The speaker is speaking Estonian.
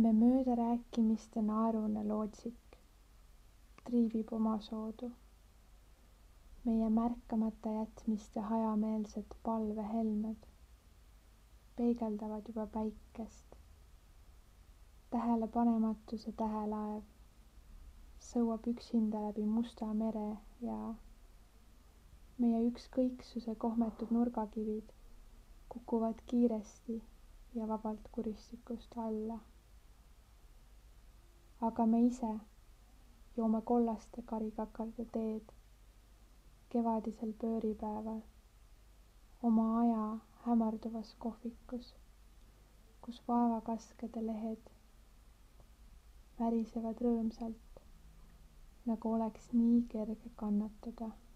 Me mööda rääkimiste naerune lootsik triivib omasoodu. Meie märkamata jätmiste hajameelsed palvehelmed peegeldavad juba päikest. Tähelepanematuse tähelaev sõuab üksinda läbi Musta mere ja meie ükskõiksuse kohmetud nurgakivid kukuvad kiiresti ja vabalt kuristikust alla. Aga me ise joome kollaste karikakarde teed kevadisel pööripäeval oma aja hämarduvas kohvikus, kus vaevakaskede lehed värisevad rõõmsalt, nagu oleks nii kerge kannatada.